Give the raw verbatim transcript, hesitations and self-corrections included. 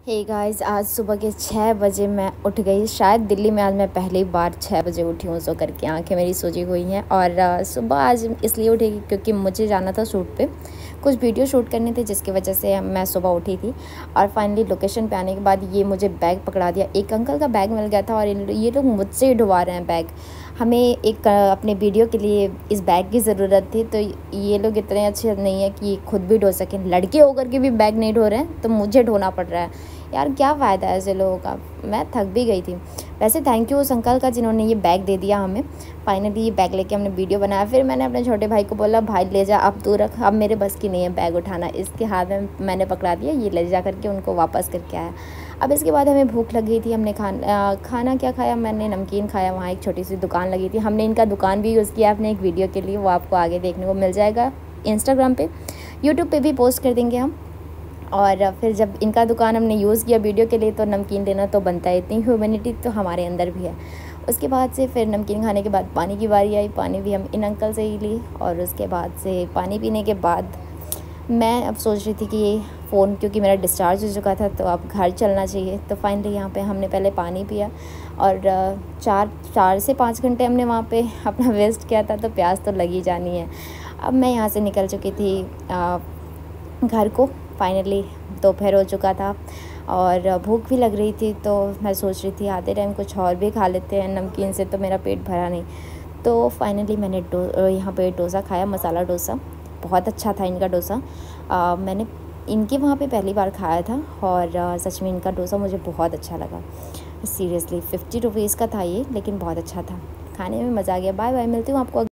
Hey guys, आज सुबह के छः बजे मैं उठ गई। शायद दिल्ली में आज मैं पहली बार छः बजे उठी हूँ सो करके। आंखें मेरी सूजी हुई हैं और सुबह आज इसलिए उठी क्योंकि मुझे जाना था शूट पे, कुछ वीडियो शूट करने थे जिसकी वजह से मैं सुबह उठी थी। और फाइनली लोकेशन पे आने के बाद ये मुझे बैग पकड़ा दिया। एक अंकल का बैग मिल गया था और ये लोग मुझसे ही ढुवा रहे हैं बैग। हमें एक अपने वीडियो के लिए इस बैग की ज़रूरत थी, तो ये लोग इतने अच्छे नहीं है कि खुद भी ढो सकें। लड़के होकर के भी बैग नहीं ढो रहे हैं तो मुझे ढोना पड़ रहा है। यार क्या फ़ायदा है ऐसे लोगों का। मैं थक भी गई थी। वैसे थैंक यू उस अंकल का जिन्होंने ये बैग दे दिया हमें। फाइनली ये बैग लेके हमने वीडियो बनाया। फिर मैंने अपने छोटे भाई को बोला, भाई ले जा, अब तू रख, अब मेरे बस की नहीं है बैग उठाना। इसके हाथ में मैंने पकड़ा दिया, ये ले जा करके उनको वापस करके आया। अब इसके बाद हमें भूख लग गई थी। हमने खाना खाना क्या खाया, मैंने नमकीन खाया। वहाँ एक छोटी सी दुकान लगी थी, हमने इनका दुकान भी यूज़ किया अपने एक वीडियो के लिए। वो आपको आगे देखने को मिल जाएगा इंस्टाग्राम पे, यूट्यूब पे भी पोस्ट कर देंगे हम। और फिर जब इनका दुकान हमने यूज़ किया वीडियो के लिए तो नमकीन लेना तो बनता है, इतनी ह्यूमैनिटी तो हमारे अंदर भी है। उसके बाद से फिर नमकीन खाने के बाद पानी की बारी आई। पानी भी हम इन अंकल से ही ली। और उसके बाद से पानी पीने के बाद मैं अब सोच रही थी कि ये फ़ोन, क्योंकि मेरा डिस्चार्ज हो चुका था तो अब घर चलना चाहिए। तो फाइनली यहाँ पे हमने पहले पानी पिया और चार चार से पाँच घंटे हमने वहाँ पे अपना वेस्ट किया था, तो प्यास तो लगी जानी है। अब मैं यहाँ से निकल चुकी थी आ, घर को। फाइनली दोपहर हो चुका था और भूख भी लग रही थी, तो मैं सोच रही थी आधे टाइम कुछ और भी खा लेते हैं, नमकीन से तो मेरा पेट भरा नहीं। तो फाइनली मैंने डो यहाँ पे डोसा खाया, मसाला डोसा। बहुत अच्छा था इनका डोसा। आ, मैंने इनके वहाँ पे पहली बार खाया था और आ, सच में इनका डोसा मुझे बहुत अच्छा लगा। सीरियसली फिफ्टी रुपीज़ का था ये, लेकिन बहुत अच्छा था, खाने में मज़ा आ गया। बाय बाय, मिलती हूँ आपको।